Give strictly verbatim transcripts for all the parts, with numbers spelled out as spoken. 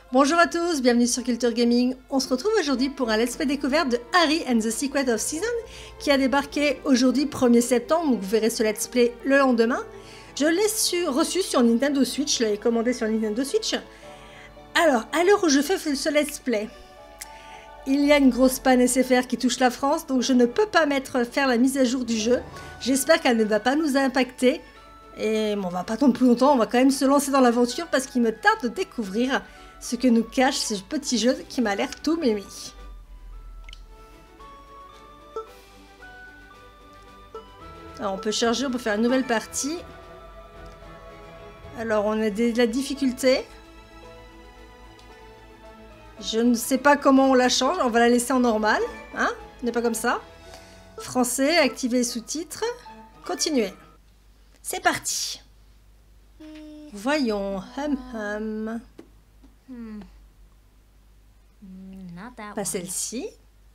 Bonjour à tous, bienvenue sur Culture Gaming. On se retrouve aujourd'hui pour un let's play découverte de Harry and the Secret of Season qui a débarqué aujourd'hui premier septembre, donc vous verrez ce let's play le lendemain. Je l'ai reçu sur Nintendo Switch, je l'avais commandé sur Nintendo Switch. Alors, à l'heure où je fais ce let's play, il y a une grosse panne S F R qui touche la France, donc je ne peux pas mettre faire la mise à jour du jeu. J'espère qu'elle ne va pas nous impacter. Et bon, on va pas attendre plus longtemps, on va quand même se lancer dans l'aventure parce qu'il me tarde de découvrir ce que nous cache ce petit jeu qui m'a l'air tout mimi. Alors on peut charger, on peut faire une nouvelle partie. Alors on a de la difficulté. Je ne sais pas comment on la change, on va la laisser en normal, hein, n'est pas comme ça. Français, activer les sous-titres, continuer. C'est parti. Voyons, hum hum. Hmm. Not that Pas one. celle-ci.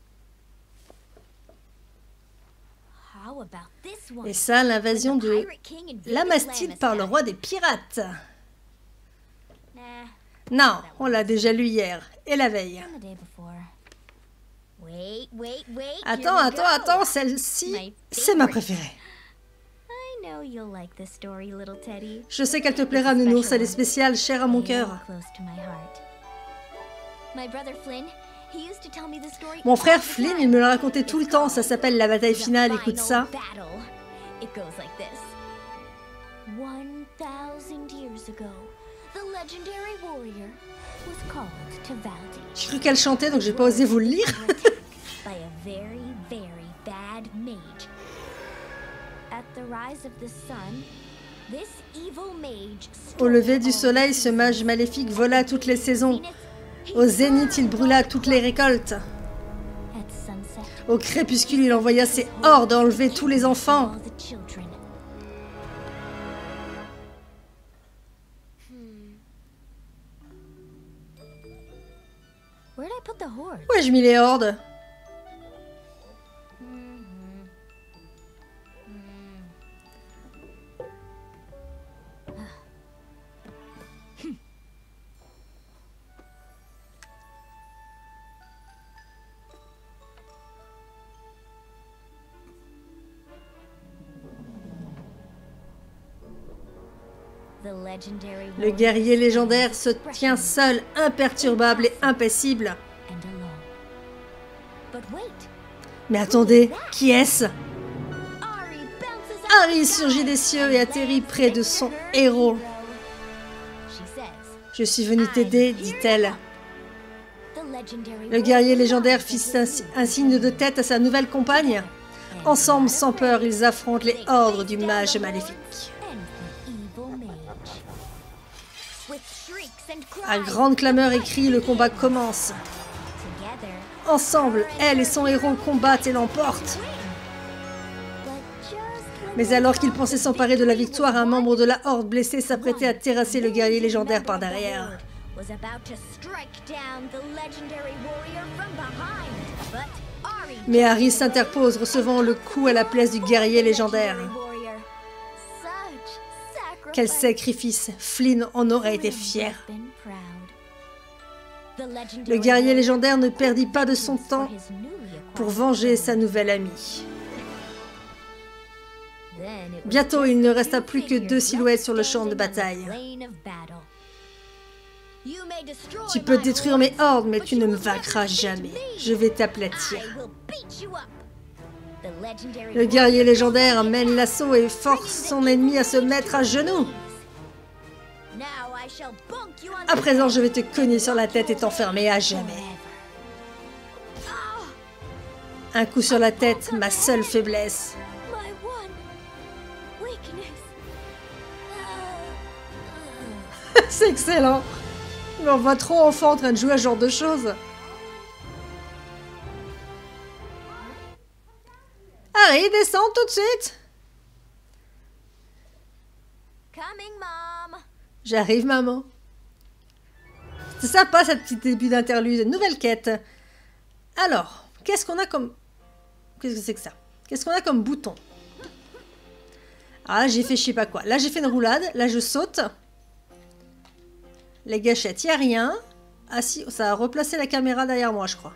How about this one? Et ça, l'invasion The de Pirate King invaded Lamastide par le Lamastide. roi des pirates. Nah, Non, on l'a déjà lu hier et la veille. and the day before. Wait, wait, wait. Attends, here we attends, go. attends, celle-ci, My c'est ma favorite. préférée. I know you'll like this story, little Teddy. Je sais qu'elle te plaira, Nounours, elle est spéciale, chère à mon Real cœur. close to my heart. My brother Flynn, he used to tell me the story Mon frère all the Flynn, time. il me le racontait tout le It's temps, ça called s'appelle la bataille The finale, écoute Final ça. Battle. It goes like this. One thousand years ago, the legendary warrior was called to Valdi. J'ai cru qu'elle chantait, donc j'ai pas osé vous le lire. By a very, very bad mage. At the rise of the sun, this evil mage Au lever du soleil, ce mage maléfique vola toutes les saisons. Au zénith, il brûla toutes les récoltes. At sunset, Au crépuscule, il envoya ses hordes enlever tous les enfants. all the children. Hmm. Where'd I put the horde? Où ai-je mis les hordes? The legendary Le warrior guerrier légendaire se stands tient seul, imperturbable et impassible. and alone. But wait, Mais attendez, qui est-ce? Ari bounces out Harry the sky surgit des cieux et and atterrit lands près de next son to her héros. hero. She says, Je suis venu t'aider, dit-elle. The legendary Le guerrier warrior légendaire nods fit as un, they un signe de tête à sa nouvelle compagne. And Ensemble, not sans peur, afraid, ils affrontent les they hordes face du down mage the maléfique. hordes and the evil mage. With shrieks and À cries, grande clameur et cris, le combat commence. together, Ensemble, elle et son héros combattent et l'emportent. but just when Mais alors qu'il pensait s'emparer de la victoire, un membre de la horde blessé s'apprêtait à terrasser le guerrier légendaire par derrière. was about to strike down the legendary warrior from behind, but Ari Mais Harry s'interpose, recevant le coup à la place du guerrier légendaire. warrior. Such Quel sacrifice. sacrifice! Flynn en aurait été fier. Been proud. The Le legendary guerrier warrior légendaire ne perdit pas de son for temps his newly pour acquired venger throne. sa nouvelle amie. Then it was Bientôt, just il ne the resta two plus que figures deux silhouettes left sur le champ de standing on the bataille. plain of battle. You may destroy Tu peux my détruire mes hordes, hordes, mais but tu you ne me will never vaincras defeat jamais. me. Je vais I t'aplatir. will beat you up. The legendary Le guerrier warrior légendaire goes mène to l'assaut et force son ennemi à se mettre à genoux. Now I shall bunk you on À the présent, head. je vais te cogner sur la tête et t'enfermer à jamais. Ah, Un coup sur la tête, ma seule faiblesse. my one weakness. Ah, C'est excellent. Mais on voit trop enfant en train de jouer à ce genre de choses. Harry, descends tout de suite. Coming, mom. J'arrive, maman. C'est sympa, cette petite début d'interlude. Nouvelle quête. Alors, qu'est-ce qu'on a comme... Qu'est-ce que c'est que ça? Qu'est-ce qu'on a comme bouton? Ah, là, j'ai fait je sais pas quoi. Là, j'ai fait une roulade. Là, je saute. Les gâchettes, il n'y a rien. Ah si, ça a replacé la caméra derrière moi, je crois.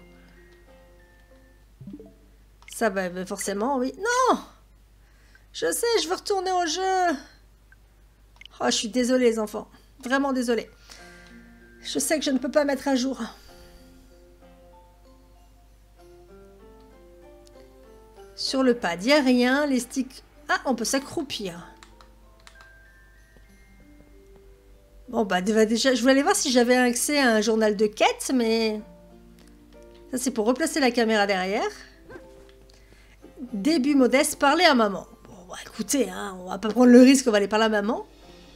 Ça va, bah, forcément, oui. Non! Je sais, je veux retourner au jeu. Oh, je suis désolée, les enfants. Vraiment désolée. Je sais que je ne peux pas mettre à jour. Sur le pad, il n'y a rien. Les sticks... Ah, on peut s'accroupir. Bon, bah déjà, je voulais aller voir si j'avais accès à un journal de quête, mais... Ça, c'est pour replacer la caméra derrière. Début modeste, parler à maman. Bon, bah, écoutez, hein, on va pas prendre le risque, on va aller parler à maman.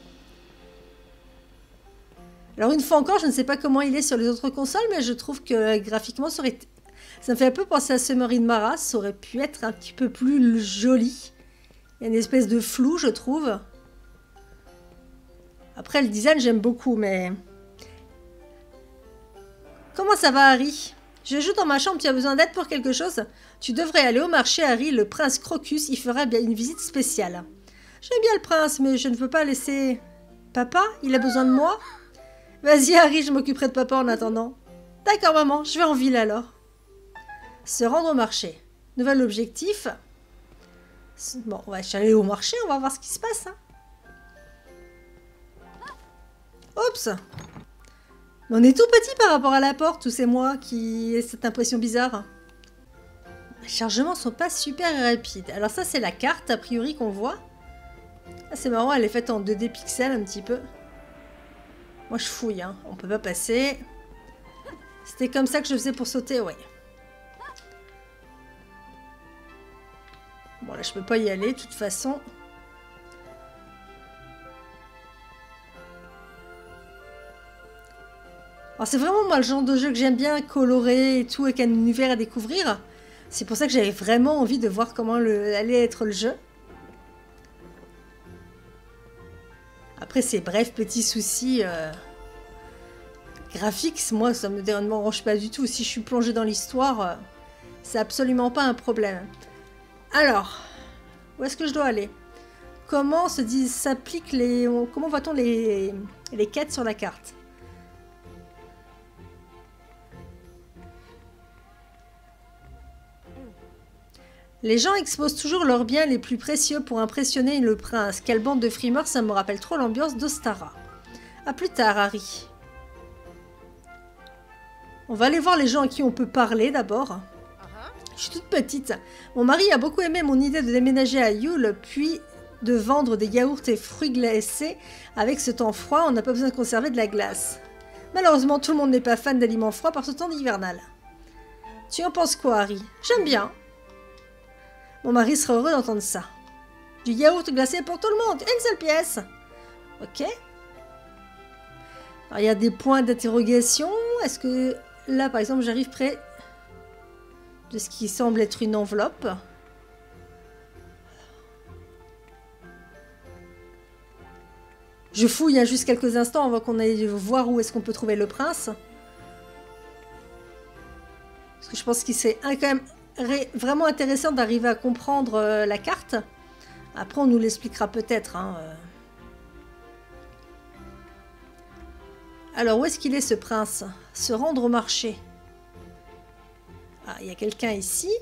Alors, une fois encore, je ne sais pas comment il est sur les autres consoles, mais je trouve que graphiquement, ça aurait... Ça me fait un peu penser à Submarine Mara, ça aurait pu être un petit peu plus joli. Il y a une espèce de flou, je trouve. Après, le design, j'aime beaucoup, mais... Comment ça va, Harry? Je joue dans ma chambre, tu as besoin d'aide pour quelque chose? Tu devrais aller au marché, Harry, le prince Crocus, il fera bien une visite spéciale. J'aime bien le prince, mais je ne veux pas laisser... Papa, il a besoin de moi? Vas-y, Harry, je m'occuperai de papa en attendant. D'accord, maman, je vais en ville alors. Se rendre au marché. Nouvel objectif. Bon, on va aller au marché, on va voir ce qui se passe. Hein. Oups! Mais on est tout petit par rapport à la porte, ou c'est moi qui ai cette impression bizarre? Les chargements sont pas super rapides. Alors ça, c'est la carte, a priori, qu'on voit. Ah, c'est marrant, elle est faite en deux D pixels, un petit peu. Moi, je fouille, hein. On peut pas passer. C'était comme ça que je faisais pour sauter, ouais. Bon, là, je peux pas y aller, de toute façon. Alors, c'est vraiment, moi, le genre de jeu que j'aime bien, coloré et tout, avec un univers à découvrir. C'est pour ça que j'avais vraiment envie de voir comment le, allait être le jeu. Après, ces brefs petits soucis euh, graphiques, moi, ça me dérange pas du tout. Si je suis plongée dans l'histoire, euh, c'est absolument pas un problème. Alors, où est-ce que je dois aller? Comment se dit, s'appliquent les... Comment voit-on les, les quêtes sur la carte? Les gens exposent toujours leurs biens les plus précieux pour impressionner le prince. Quelle bande de frimeurs, ça me rappelle trop l'ambiance d'Ostara. A plus tard, Harry. On va aller voir les gens à qui on peut parler d'abord. Je suis toute petite. Mon mari a beaucoup aimé mon idée de déménager à Yule, puis de vendre des yaourts et fruits glacés. Avec ce temps froid, on n'a pas besoin de conserver de la glace. Malheureusement, tout le monde n'est pas fan d'aliments froids par ce temps hivernal. Tu en penses quoi, Harry? J'aime bien. Mon mari sera heureux d'entendre ça. Du yaourt glacé pour tout le monde, une seule pièce. Ok. Alors, il y a des points d'interrogation. Est-ce que là, par exemple, j'arrive près de ce qui semble être une enveloppe? Je fouille hein, juste quelques instants avant qu'on aille voir où est-ce qu'on peut trouver le prince. Parce que je pense qu'il serait quand même vraiment intéressant d'arriver à comprendre euh, la carte. Après, on nous l'expliquera peut-être. Hein, euh. Alors, où est-ce qu'il est ce prince? Se rendre au marché. Ah, il y a quelqu'un ici.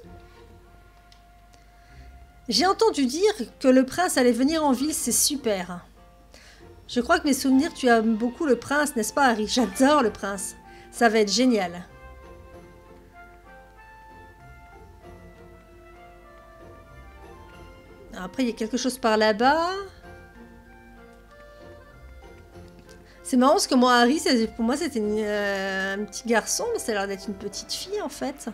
J'ai entendu dire que le prince allait venir en ville, c'est super. Je crois que mes souvenirs, tu aimes beaucoup le prince, n'est-ce pas, Harry? J'adore le prince. Ça va être génial. Après, il y a quelque chose par là-bas. C'est marrant parce que moi, Harry, pour moi, c'était euh, un petit garçon, mais ça a l'air d'être une petite fille, en fait.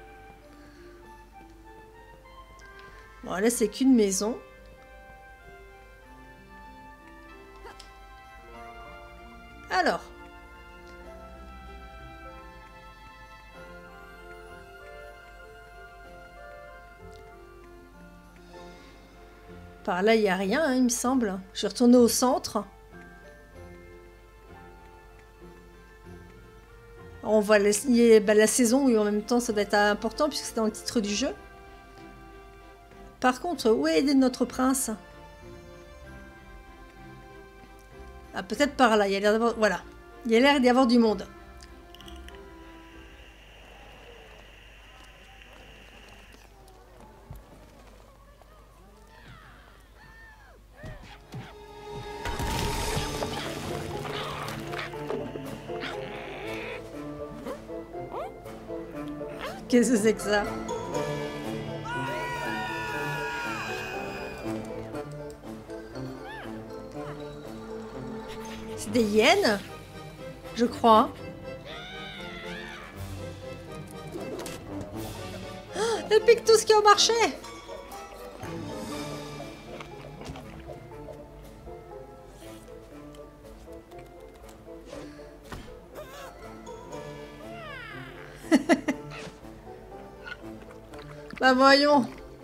Bon, là, c'est qu'une maison. Alors. Par là, il n'y a rien, hein, il me semble. Je vais retourner au centre. On voit la, bah, la saison, oui, en même temps, ça va être important puisque c'est dans le titre du jeu. Par contre, où est notre prince? Ah, peut-être par là. Il y a l'air d'avoir... Voilà. Il y a l'air d'y avoir du monde. Qu'est-ce que c'est que ça? C'est des hyènes? Je crois. Oh, elle pique tout ce qui est au marché! Bah voyons.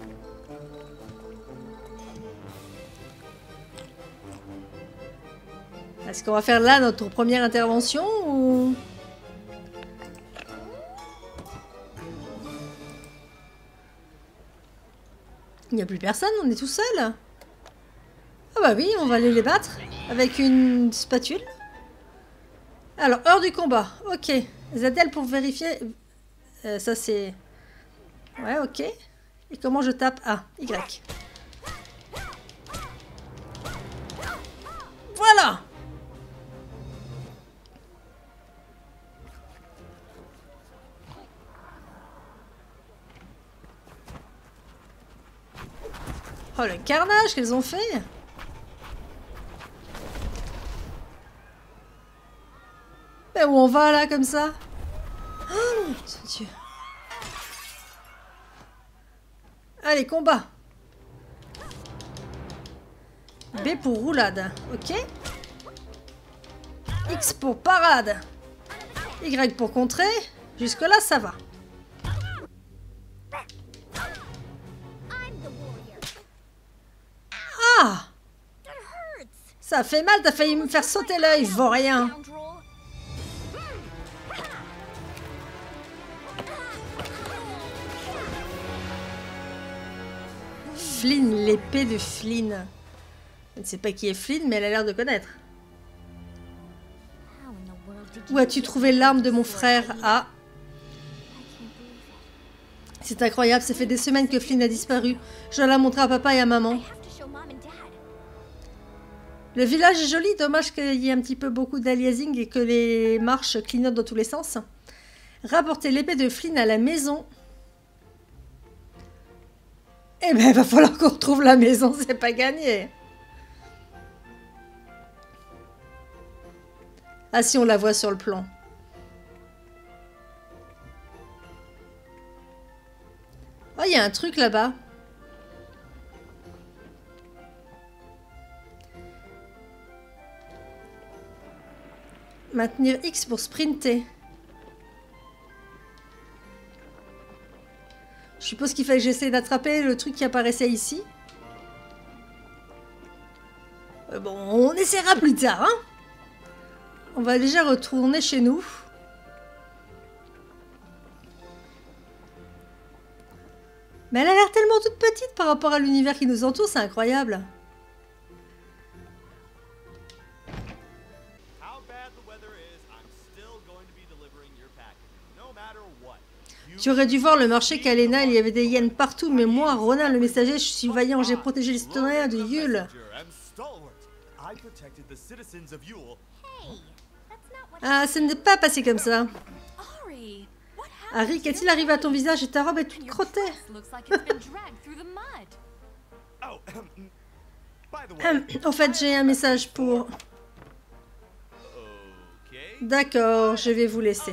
Est-ce qu'on va faire là notre première intervention ou... Il n'y a plus personne, on est tout seul. Ah bah oui, on va aller les battre avec une spatule. Alors, heure du combat. Ok. Z L pour vérifier... Euh, ça c'est... Ouais, ok. Et comment je tape? Ah, Y. Voilà! Oh, le carnage qu'elles ont fait! Mais où on va là, comme ça? Oh mon Dieu! Allez, combat! B pour roulade, ok? X pour parade! Y pour contrer. Jusque-là, ça va. Ah! Ça fait mal, t'as failli me faire sauter l'œil, vaurien! Flynn, l'épée de Flynn. Je ne sais pas qui est Flynn, mais elle a l'air de connaître. Où as-tu trouvé l'arme de mon frère? Ah. C'est incroyable, ça fait des semaines que Flynn a disparu. Je dois la montrer à papa et à maman. Le village est joli, dommage qu'il y ait un petit peu beaucoup d'aliasing et que les marches clignotent dans tous les sens. Rapporter l'épée de Flynn à la maison. Eh ben, il va falloir qu'on retrouve la maison, c'est pas gagné. Ah si, on la voit sur le plan. Oh, il y a un truc là-bas. Maintenir X pour sprinter. Je suppose qu'il fallait que j'essaie d'attraper le truc qui apparaissait ici. Euh, bon, on essaiera plus tard, hein. On va déjà retourner chez nous. Mais elle a l'air tellement toute petite par rapport à l'univers qui nous entoure, c'est incroyable. Tu aurais dû voir le marché qu'Alena, il y avait des hyènes partout, mais moi, Ronan le messager, je suis vaillant, j'ai protégé les citoyens de Yule. Ah, ça n'est pas passé comme ça. Harry, qu'est-il arrivé à ton visage et ta robe est toute crottée? En fait, j'ai un message pour... D'accord, je vais vous laisser.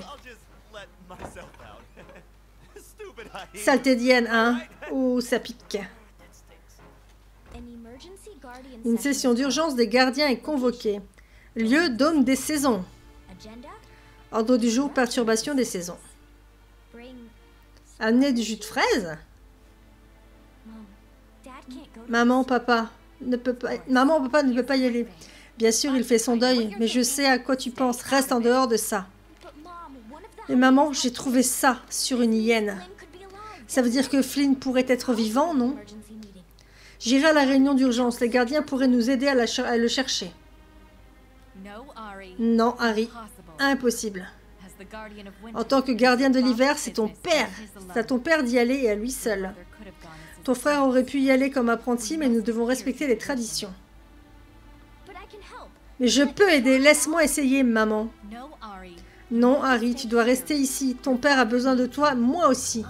Saleté d'hyène, hein? Ouh, ça pique. Une session d'urgence des gardiens est convoquée. Lieu, dôme des saisons. Ordre du jour, perturbation des saisons. Amener du jus de fraise? Maman, papa, ne peut pas... Maman, papa ne peut pas y aller. Bien sûr, il fait son deuil, mais je sais à quoi tu penses. Reste en dehors de ça. Mais maman, j'ai trouvé ça sur une hyène. Ça veut dire que Flynn pourrait être vivant, non? J'irai à la réunion d'urgence. Les gardiens pourraient nous aider à, la ch à le chercher. Non, Harry. Impossible. En tant que gardien de l'hiver, c'est ton père. C'est à ton père d'y aller et à lui seul. Ton frère aurait pu y aller comme apprenti, mais nous devons respecter les traditions. Mais je peux aider. Laisse-moi essayer, maman. Non, Harry, tu dois rester ici. Ton père a besoin de toi, moi aussi.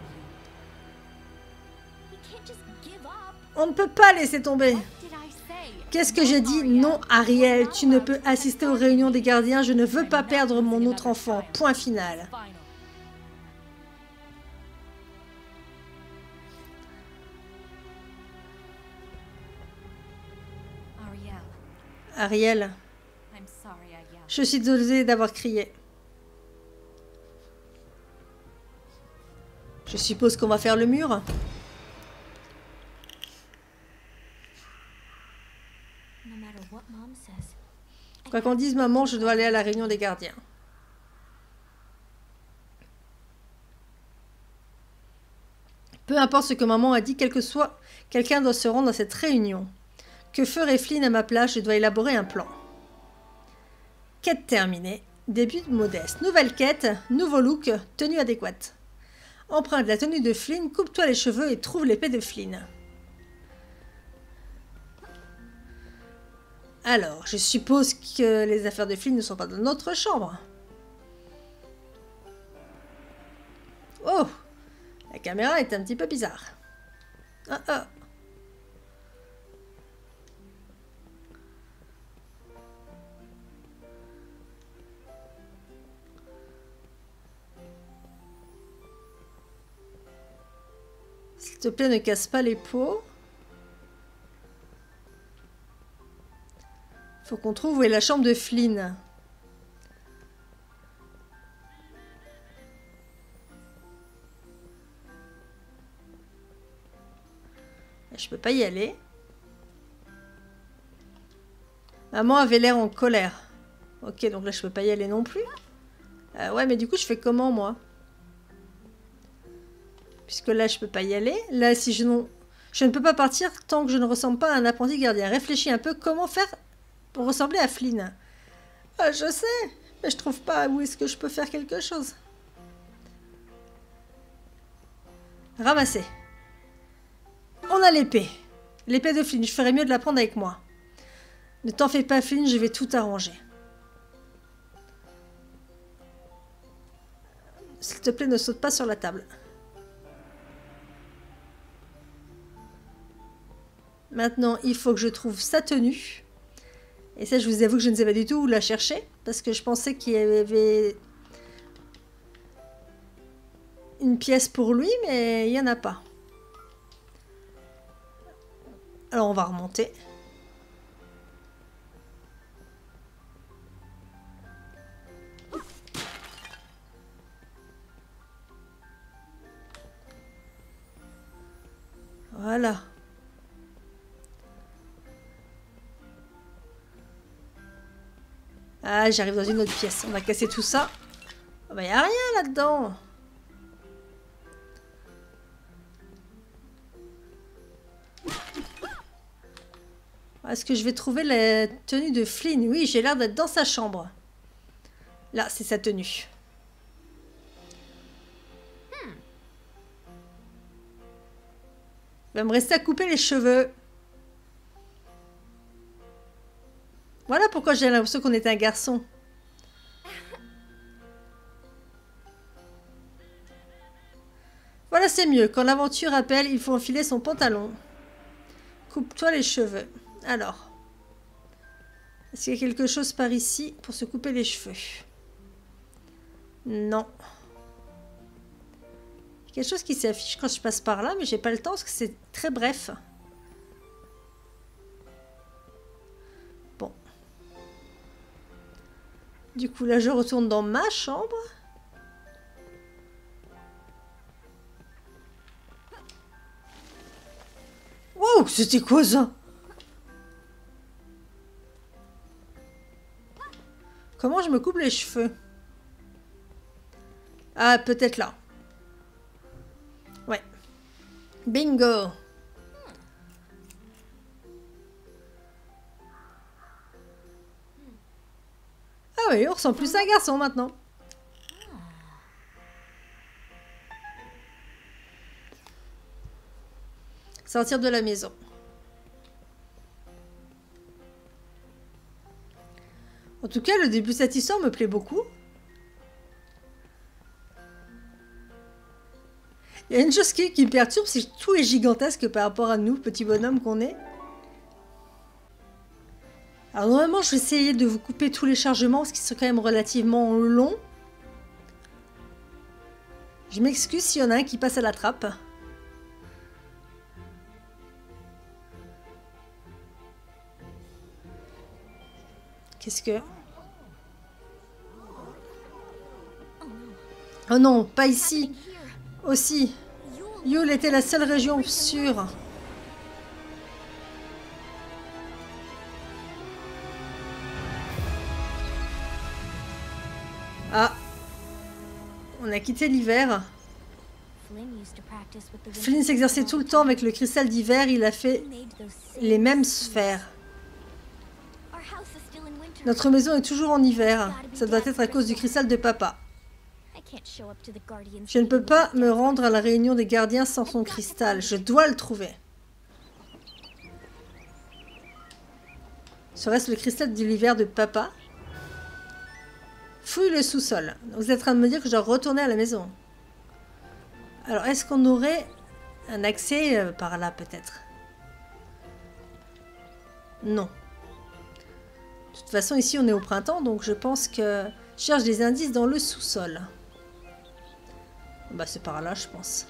On ne peut pas laisser tomber. Qu'est-ce que j'ai dit? Non, Ariel, tu ne peux assister aux réunions des gardiens. Je ne veux pas perdre mon autre enfant. Point final. Ariel, je suis désolée d'avoir crié. Je suppose qu'on va faire le mur. Quoi qu'on dise, maman, je dois aller à la réunion des gardiens. Peu importe ce que maman a dit, quel que soit, quelqu'un doit se rendre à cette réunion. Que ferait Flynn à ma place? Je dois élaborer un plan. Quête terminée. Début modeste. Nouvelle quête, nouveau look, tenue adéquate. Emprunte la tenue de Flynn, coupe-toi les cheveux et trouve l'épée de Flynn. Alors, je suppose que les affaires de Flynn ne sont pas dans notre chambre. Oh! La caméra est un petit peu bizarre. Ah ah! S'il te plaît, ne casse pas les pots. Faut qu'on trouve où est la chambre de Flynn. Je peux pas y aller. Maman avait l'air en colère. Ok, donc là je peux pas y aller non plus. Euh, ouais, mais du coup je fais comment moi? Puisque là je peux pas y aller. Là si je non... Je ne peux pas partir tant que je ne ressemble pas à un apprenti gardien. Réfléchis un peu comment faire pour ressembler à Flynn. Ah, je sais, mais je trouve pas où est-ce que je peux faire quelque chose. Ramasser. On a l'épée. L'épée de Flynn, je ferais mieux de la prendre avec moi. Ne t'en fais pas, Flynn, je vais tout arranger. S'il te plaît, ne saute pas sur la table. Maintenant, il faut que je trouve sa tenue. Et ça, je vous avoue que je ne sais pas du tout où la chercher. Parce que je pensais qu'il y avait une pièce pour lui, mais il n'y en a pas. Alors, on va remonter. Voilà. Ah, j'arrive dans une autre pièce. On va casser tout ça. Il n'y a rien là-dedans. Est-ce que je vais trouver la tenue de Flynn? Oui, j'ai l'air d'être dans sa chambre. Là, c'est sa tenue. Il va me rester à couper les cheveux. Voilà pourquoi j'ai l'impression qu'on était un garçon. Voilà, c'est mieux. Quand l'aventure appelle, il faut enfiler son pantalon. Coupe-toi les cheveux. Alors. Est-ce qu'il y a quelque chose par ici pour se couper les cheveux? Non. Il y a quelque chose qui s'affiche quand je passe par là, mais j'ai pas le temps parce que c'est très bref. Bon. Du coup, là, je retourne dans ma chambre. Wow, c'était quoi ça? Comment je me coupe les cheveux? Ah, peut-être là. Ouais. Bingo. Ah oui, on ressemble plus à un garçon maintenant. Sortir de la maison. En tout cas, le début de cette histoire me plaît beaucoup. Il y a une chose qui, qui me perturbe, c'est que tout est gigantesque par rapport à nous, petits bonhommes qu'on est. Alors normalement, je vais essayer de vous couper tous les chargements, parce qu'ils sont quand même relativement longs. Je m'excuse s'il y en a un qui passe à la trappe. Qu'est-ce que... Oh non, pas ici. Aussi. Yule était la seule région sûre. Ah. On a quitté l'hiver. Flynn s'exerçait tout le temps avec le cristal d'hiver. Il a fait les mêmes sphères. Notre maison est toujours en hiver. Ça doit être à cause du cristal de papa. Je ne peux pas me rendre à la réunion des gardiens sans son cristal. Je dois le trouver. Serait-ce le cristal de l'hiver de papa? Fouille le sous-sol. Vous êtes en train de me dire que je dois retourner à la maison. Alors, est-ce qu'on aurait un accès euh, par là, peut-être? Non. De toute façon, ici, on est au printemps, donc je pense que je cherche des indices dans le sous-sol. Bah, c'est par là, je pense.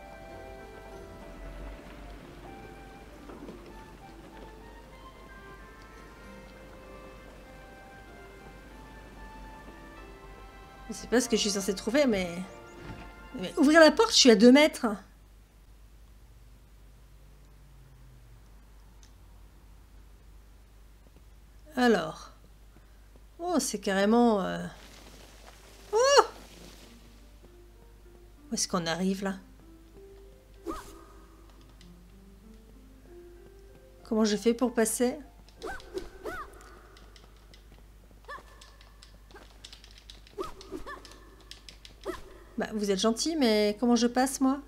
Je sais pas ce que je suis censée trouver, mais... mais... Ouvrir la porte, je suis à deux mètres. Alors... Oh, c'est carrément... Euh... Oh! Où est-ce qu'on arrive, là? Comment je fais pour passer? Bah, vous êtes gentil, mais comment je passe, moi?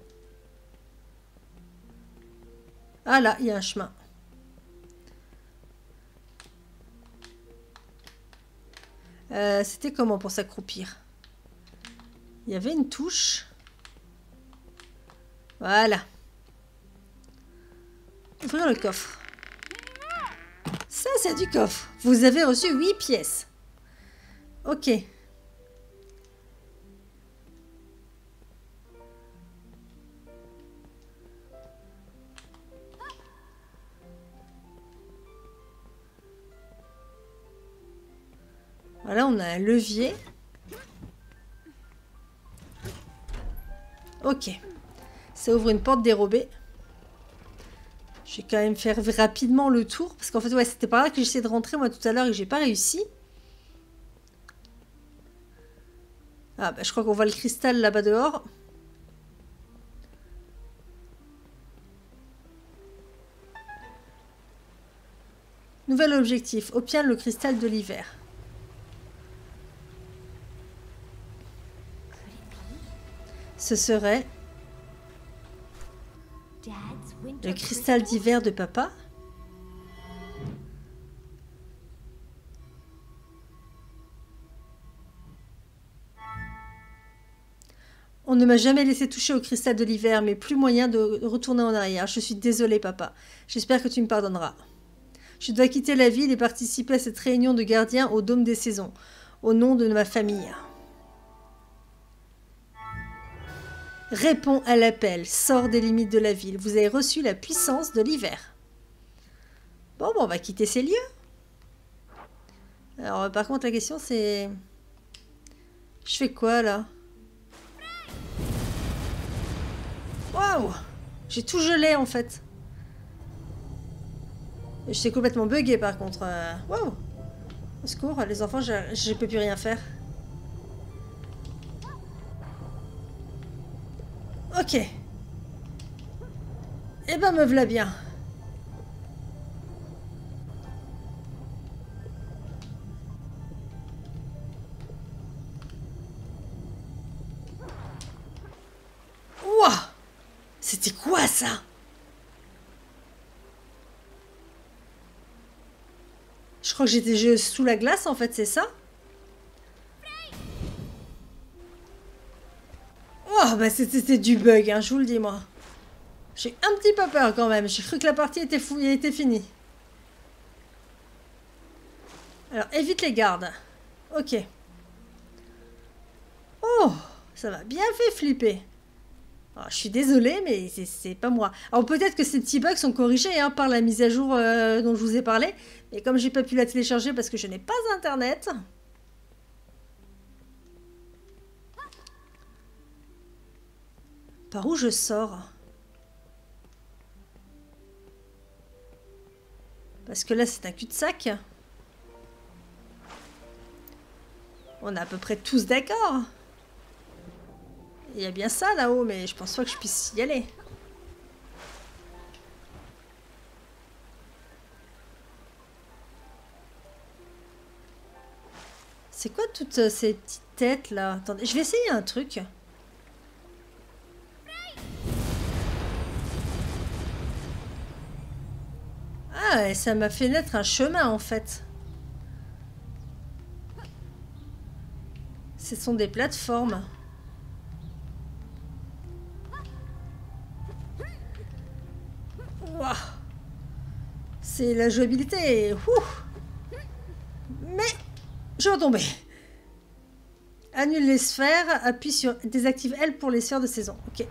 Ah là, il y a un chemin. Euh, C'était comment pour s'accroupir? Il y avait une touche. Voilà. Ouvrir le coffre. Ça, c'est du coffre. Vous avez reçu huit pièces. Ok. Voilà, on a un levier. Ok. Ça ouvre une porte dérobée. Je vais quand même faire rapidement le tour. Parce qu'en fait, ouais, c'était par là que j'essayais de rentrer moi tout à l'heure et que j'ai pas réussi. Ah, bah je crois qu'on voit le cristal là-bas dehors. Nouvel objectif. Obtient le cristal de l'hiver. Ce serait le cristal d'hiver de papa. On ne m'a jamais laissé toucher au cristal de l'hiver, mais plus moyen de retourner en arrière. Je suis désolée, papa. J'espère que tu me pardonneras. Je dois quitter la ville et participer à cette réunion de gardiens au Dôme des Saisons, au nom de ma famille. Réponds à l'appel, sors des limites de la ville. Vous avez reçu la puissance de l'hiver. Bon, bon, on va quitter ces lieux. Alors, par contre, la question, c'est... Je fais quoi, là? Waouh! J'ai tout gelé, en fait. J'étais complètement buggé, par contre. Waouh! Au secours, les enfants, je ne peux plus rien faire. Ok. Eh ben, me v'là bien. Ouah! C'était quoi, ça? Je crois que j'étais sous la glace, en fait, c'est ça? Oh! Ah, bah c'était du bug, hein, je vous le dis, moi. J'ai un petit peu peur quand même. J'ai cru que la partie était, fou était finie. Alors, évite les gardes. Ok. Oh, ça m'a bien fait flipper. Alors, je suis désolée, mais c'est pas moi. Alors, peut-être que ces petits bugs sont corrigés hein, par la mise à jour euh, dont je vous ai parlé. Mais comme j'ai pas pu la télécharger parce que je n'ai pas Internet... Par où je sors? Parce que là, c'est un cul-de-sac. On est à peu près tous d'accord. Il y a bien ça là-haut, mais je pense pas que je puisse y aller. C'est quoi toutes ces petites têtes là? Attendez, je vais essayer un truc. Ah, et ça m'a fait naître un chemin en fait. Ce sont des plateformes. Waouh. C'est la jouabilité. Ouh. Mais je vais tomber. Annule les sphères, appuie sur désactive L pour les sphères de saison. Ok.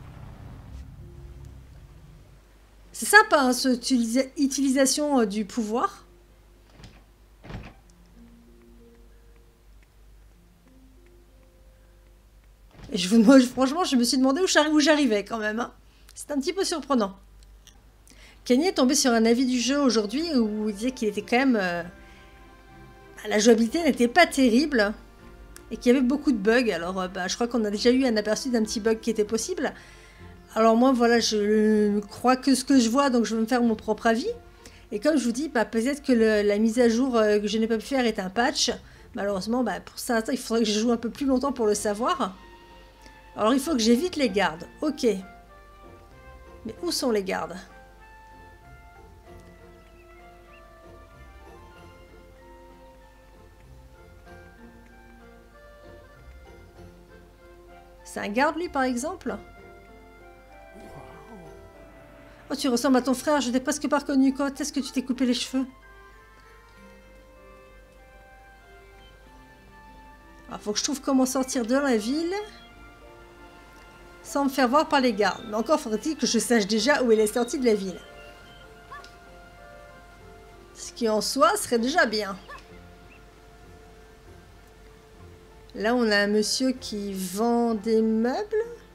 C'est sympa hein, cette utilisa utilisation euh, du pouvoir. Et je vous demande, franchement, je me suis demandé où j'arrivais quand même. Hein. C'est un petit peu surprenant. Kenny est tombé sur un avis du jeu aujourd'hui où il disait qu'il était quand même... Euh, la jouabilité n'était pas terrible et qu'il y avait beaucoup de bugs. Alors, euh, bah, je crois qu'on a déjà eu un aperçu d'un petit bug qui était possible. Alors moi, voilà, je ne crois que ce que je vois, donc je vais me faire mon propre avis. Et comme je vous dis, bah, peut-être que le, la mise à jour euh, que je n'ai pas pu faire est un patch. Malheureusement, bah, pour ça, il faudrait que je joue un peu plus longtemps pour le savoir. Alors, il faut que j'évite les gardes. Ok. Mais où sont les gardes ? C'est un garde, lui, par exemple ? Oh, tu ressembles à ton frère, je t'ai presque pas reconnu. Quand est-ce que tu t'es coupé les cheveux? Alors, faut que je trouve comment sortir de la ville sans me faire voir par les gardes. Mais encore faudrait-il que je sache déjà où elle est sortie de la ville. Ce qui en soi serait déjà bien. Là, on a un monsieur qui vend des meubles.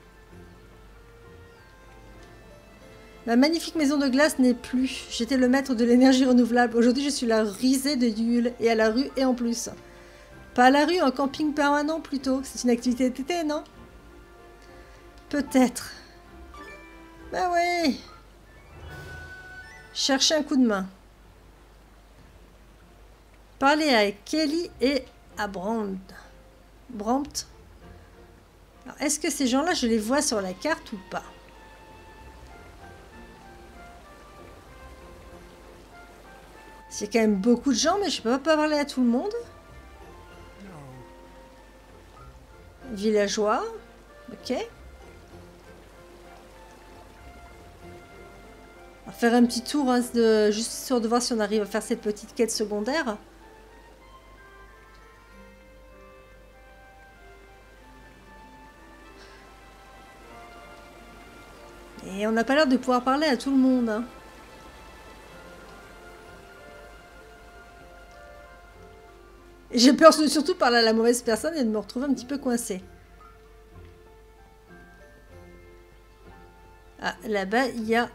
Ma magnifique maison de glace n'est plus. J'étais le maître de l'énergie renouvelable. Aujourd'hui, je suis la risée de Yule. Et à la rue, et en plus. Pas à la rue, un camping permanent plutôt. C'est une activité d'été, non? Peut-être. Ben oui. Chercher un coup de main. Parler à Kelly et à Brand. Brandt. Est-ce que ces gens-là, je les vois sur la carte ou pas? C'est quand même beaucoup de gens, mais je peux pas parler à tout le monde. Villageois. Ok. On va faire un petit tour, hein, de, juste sur de voir si on arrive à faire cette petite quête secondaire. Et on n'a pas l'air de pouvoir parler à tout le monde. Hein. J'ai peur de surtout parler à la mauvaise personne et de me retrouver un petit peu coincée. Ah, là-bas, il y a...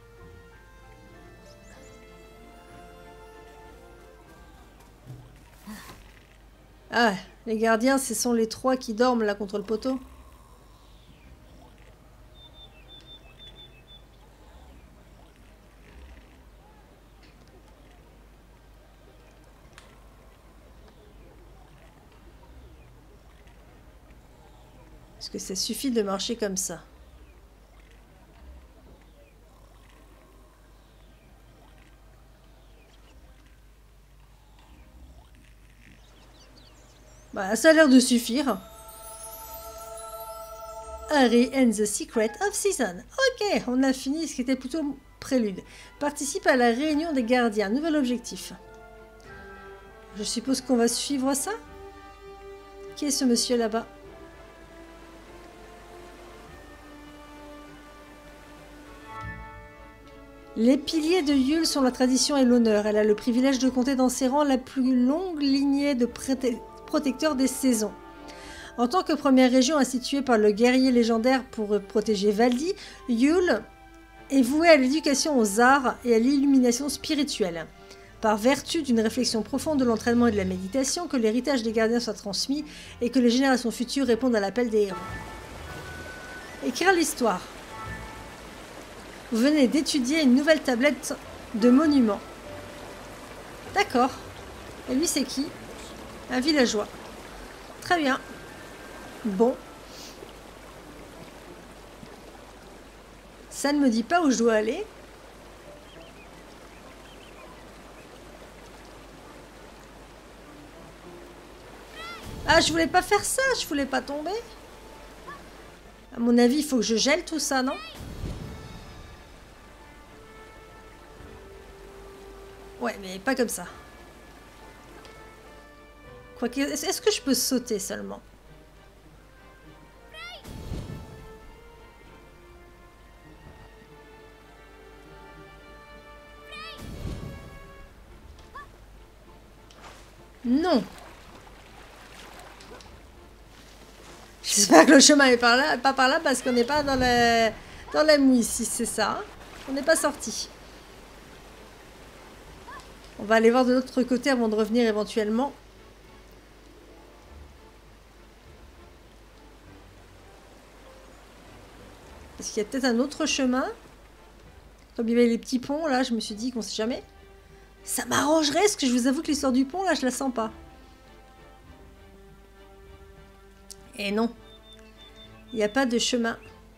Ah, les gardiens, ce sont les trois qui dorment là contre le poteau. Est-ce que ça suffit de marcher comme ça? Bah, ça a l'air de suffire. Harry and the Secret of Season. Ok, on a fini ce qui était plutôt prélude. Participe à la réunion des gardiens. Nouvel objectif. Je suppose qu'on va suivre ça. Qui est ce monsieur là-bas? Les piliers de Yule sont la tradition et l'honneur. Elle a le privilège de compter dans ses rangs la plus longue lignée de protecteurs des saisons. En tant que première région instituée par le guerrier légendaire pour protéger Valdi, Yule est vouée à l'éducation aux arts et à l'illumination spirituelle. Par vertu d'une réflexion profonde de l'entraînement et de la méditation, que l'héritage des gardiens soit transmis et que les générations futures répondent à l'appel des héros. Écrire l'histoire. Vous venez d'étudier une nouvelle tablette de monuments. D'accord. Et lui, c'est qui? Un villageois. Très bien. Bon. Ça ne me dit pas où je dois aller. Ah, je voulais pas faire ça, je voulais pas tomber. À mon avis, il faut que je gèle tout ça, non? Ouais, mais pas comme ça. Quoique, est-ce que je peux sauter seulement? Non. J'espère que le chemin est par là, pas par là parce qu'on n'est pas dans la, dans la mouille ici, c'est ça. On n'est pas sorti. On va aller voir de l'autre côté avant de revenir éventuellement. Est-ce qu'il y a peut-être un autre chemin? Comme il y avait les petits ponts, là, je me suis dit qu'on sait jamais. Ça m'arrangerait, parce que je vous avoue que l'histoire du pont, là, je la sens pas. Et non. Il n'y a pas de chemin.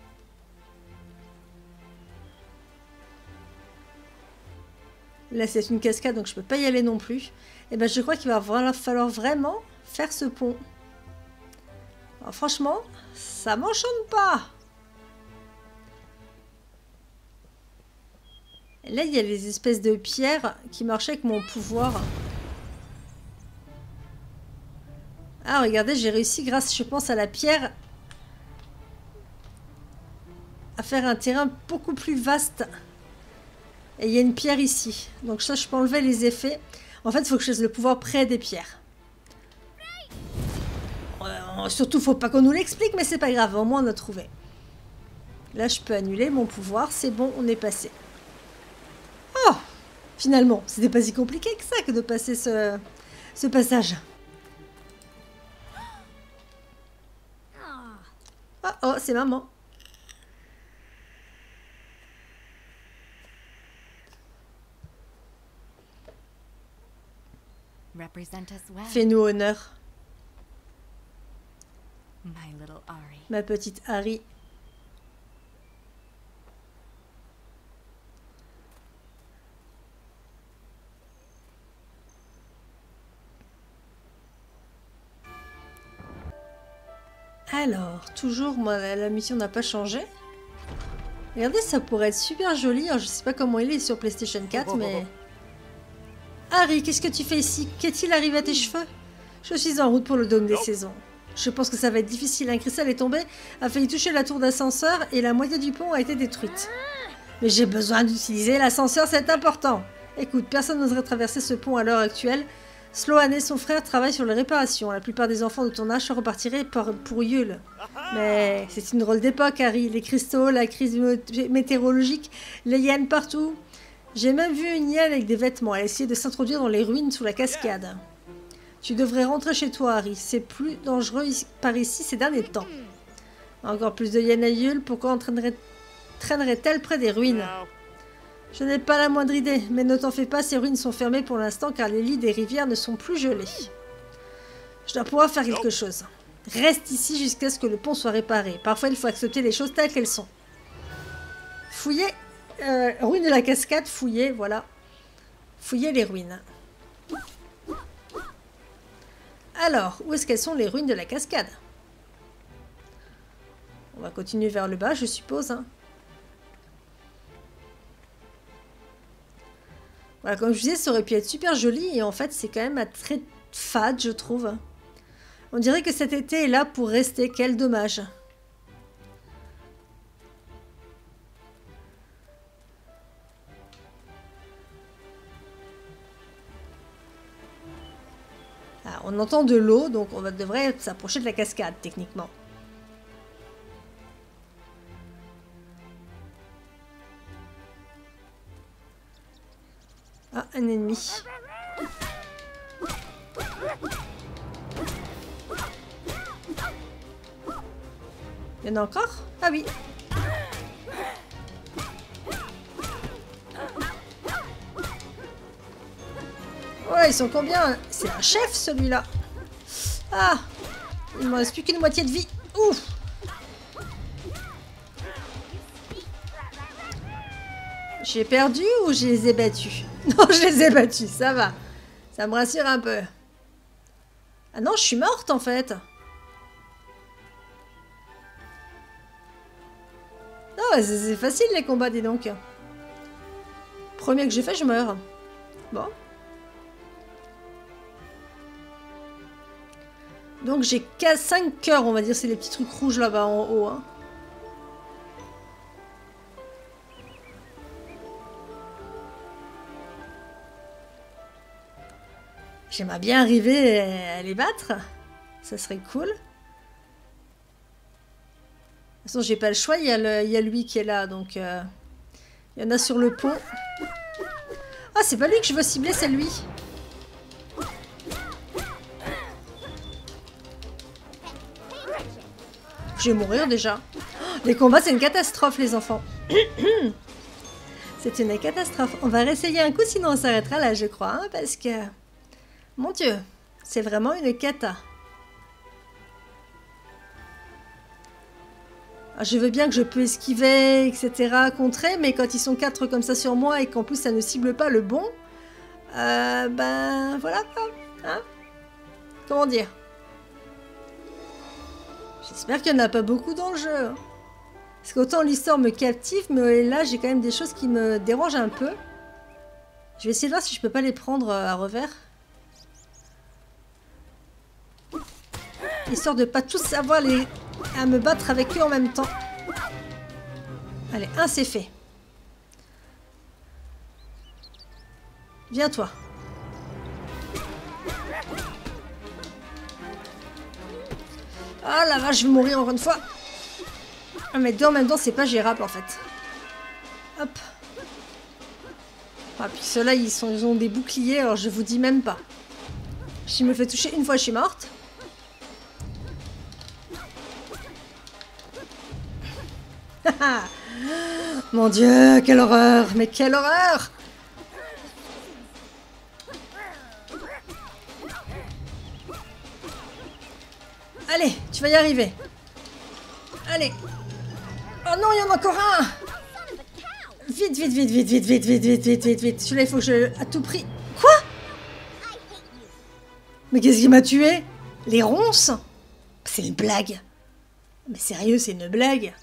Là, c'est une cascade, donc je peux pas y aller non plus. Et ben, je crois qu'il va falloir vraiment faire ce pont. Alors, franchement, ça m'enchante pas. Et là, il y a les espèces de pierres qui marchaient avec mon pouvoir. Ah, regardez, j'ai réussi grâce, je pense, à la pierre à faire un terrain beaucoup plus vaste. Et il y a une pierre ici. Donc ça, je peux enlever les effets. En fait, il faut que je laisse le pouvoir près des pierres. Euh, surtout, faut pas qu'on nous l'explique, mais c'est pas grave. Au moins, on a trouvé. Là, je peux annuler mon pouvoir. C'est bon, on est passé. Oh! Finalement, c'était pas si compliqué que ça que de passer ce, ce passage. Oh, oh, c'est maman. Well. Fais-nous honneur. My little Ari. Ma petite Harry. Alors, toujours, moi, la, la mission n'a pas changé. Regardez, ça pourrait être super joli. Alors, je sais pas comment il est sur PlayStation quatre, mais... Harry, qu'est-ce que tu fais ici? Qu'est-il arrivé à tes cheveux? Je suis en route pour le dôme des saisons. Je pense que ça va être difficile. Un cristal est tombé, a failli toucher la tour d'ascenseur et la moitié du pont a été détruite. Mais j'ai besoin d'utiliser l'ascenseur, c'est important. Écoute, personne n'oserait traverser ce pont à l'heure actuelle. Sloan et son frère travaillent sur les réparations. La plupart des enfants de ton âge repartiraient pour Yule. Mais c'est une drôle d'époque, Harry. Les cristaux, la crise météorologique, les hyènes partout. J'ai même vu une hyène avec des vêtements. Elle essayait de s'introduire dans les ruines sous la cascade. Tu devrais rentrer chez toi, Harry. C'est plus dangereux par ici ces derniers temps. Encore plus de hyènes à Yule. Pourquoi traînerait-elle près des ruines? Je n'ai pas la moindre idée, mais ne t'en fais pas, ces ruines sont fermées pour l'instant car les lits des rivières ne sont plus gelés. Je dois pouvoir faire quelque chose. Reste ici jusqu'à ce que le pont soit réparé. Parfois, il faut accepter les choses telles qu'elles sont. Fouillez, euh, ruines de la cascade, fouillez, voilà. Fouillez les ruines. Alors, où est-ce qu'elles sont les ruines de la cascade? On va continuer vers le bas, je suppose. Hein. Voilà, comme je disais, ça aurait pu être super joli. Et en fait, c'est quand même très fade, je trouve. On dirait que cet été est là pour rester. Quel dommage. Ah, on entend de l'eau, donc on va, devrait s'approcher de la cascade, techniquement. Ah, un ennemi. Il y en a encore? Ah oui. Ouais, ils sont combien? C'est un chef, celui-là. Ah, il me reste plus qu'une moitié de vie. Ouf. J'ai perdu ou je les ai battus? Non, je les ai battus, ça va. Ça me rassure un peu. Ah non, je suis morte, en fait. Non, c'est facile, les combats, dis donc. Premier que j'ai fait, je meurs. Bon. Donc j'ai cinq cœurs, on va dire, c'est les petits trucs rouges là-bas en haut. Hein. J'aimerais bien arriver à les battre. Ça serait cool. De toute façon, j'ai pas le choix, il y, a le, il y a lui qui est là, donc... Euh, il y en a sur le pont. Ah, c'est pas lui que je veux cibler, c'est lui. Je vais mourir déjà. Les combats, c'est une catastrophe, les enfants. C'est une catastrophe. On va réessayer un coup, sinon on s'arrêtera là, je crois. Hein, parce que... Mon Dieu, c'est vraiment une cata. Alors, je veux bien que je peux esquiver, et cetera, contrer, mais quand ils sont quatre comme ça sur moi et qu'en plus ça ne cible pas le bon, euh, ben voilà. Hein, comment dire? J'espère qu'il n'y en a pas beaucoup dans le jeu. Parce qu'autant l'histoire me captive, mais là j'ai quand même des choses qui me dérangent un peu. Je vais essayer de voir si je peux pas les prendre à revers. Histoire de pas tous avoir les... à me battre avec eux en même temps. Allez, un c'est fait. Viens toi. Ah la vache, je vais mourir encore une fois. Ah mais deux en même temps, c'est pas gérable en fait. Hop. Ah puis ceux-là, ils, sont, ils ont des boucliers, alors je vous dis même pas. Si je me fais toucher une fois, je suis morte. Mon Dieu, quelle horreur! Mais quelle horreur! Allez, tu vas y arriver. Allez. Oh non, il y en a encore un! Vite, vite, vite, vite, vite, vite, vite, vite, vite, vite, vite. Celui-là, il faut que je... à tout prix... Quoi? Mais qu'est-ce qui m'a tué? Les ronces? C'est une blague. Mais sérieux, c'est une blague.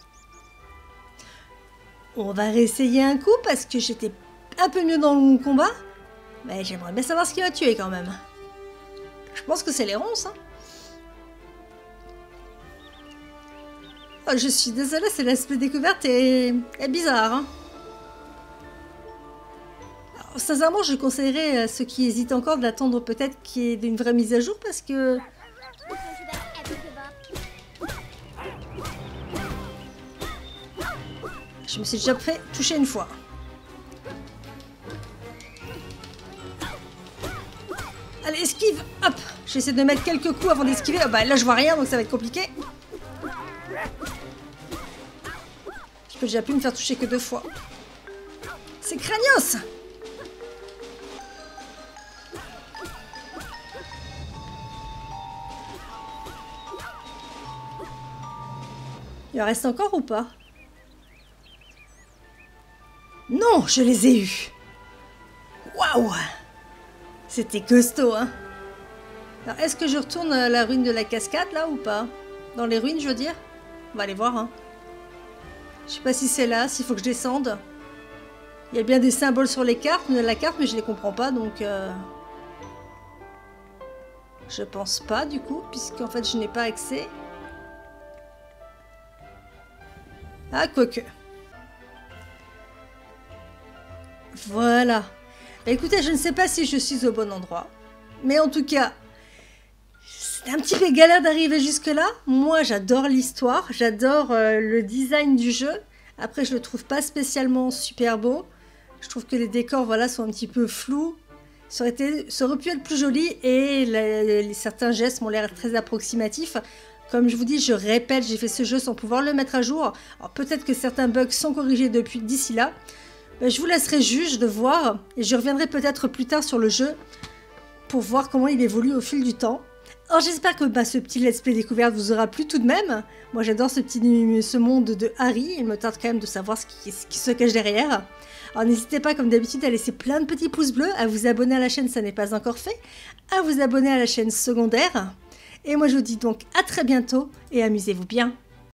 On va réessayer un coup parce que j'étais un peu mieux dans le combat. Mais j'aimerais bien savoir ce qui m'a tué quand même. Je pense que c'est les ronces. Hein. Oh, je suis désolée, c'est l'aspect découverte et est bizarre. Hein. Alors, sincèrement, je conseillerais à ceux qui hésitent encore d'attendre peut-être qu'il y ait une vraie mise à jour parce que... Je me suis déjà fait toucher une fois. Allez, esquive. Hop. J'essaie de mettre quelques coups avant d'esquiver. Oh, bah, là, je vois rien, donc ça va être compliqué. Je peux déjà plus me faire toucher que deux fois. C'est craignos. Il en reste encore ou pas? Non, je les ai eus. Waouh! C'était costaud, hein? Alors, est-ce que je retourne à la ruine de la cascade, là, ou pas? Dans les ruines, je veux dire? On va aller voir, hein. Je sais pas si c'est là, s'il faut que je descende. Il y a bien des symboles sur les cartes, la carte, mais je les comprends pas, donc... Euh... Je pense pas, du coup, puisqu'en fait, je n'ai pas accès. Ah, quoique. Voilà. Bah, écoutez, je ne sais pas si je suis au bon endroit. Mais en tout cas, c'est un petit peu galère d'arriver jusque-là. Moi, j'adore l'histoire, j'adore euh, le design du jeu. Après, je le trouve pas spécialement super beau. Je trouve que les décors, voilà, sont un petit peu flous. Ça aurait, été, ça aurait pu être plus joli et les, les, certains gestes m'ont l'air très approximatifs. Comme je vous dis, je répète, j'ai fait ce jeu sans pouvoir le mettre à jour. Alors peut-être que certains bugs sont corrigés depuis d'ici là. Ben, je vous laisserai juge de voir et je reviendrai peut-être plus tard sur le jeu pour voir comment il évolue au fil du temps. Alors j'espère que bah, ce petit let's play découverte vous aura plu tout de même. Moi j'adore ce petit ce monde de Harry, il me tarde quand même de savoir ce qui, ce qui se cache derrière. Alors n'hésitez pas comme d'habitude à laisser plein de petits pouces bleus, à vous abonner à la chaîne, ça n'est pas encore fait, à vous abonner à la chaîne secondaire. Et moi je vous dis donc à très bientôt et amusez-vous bien.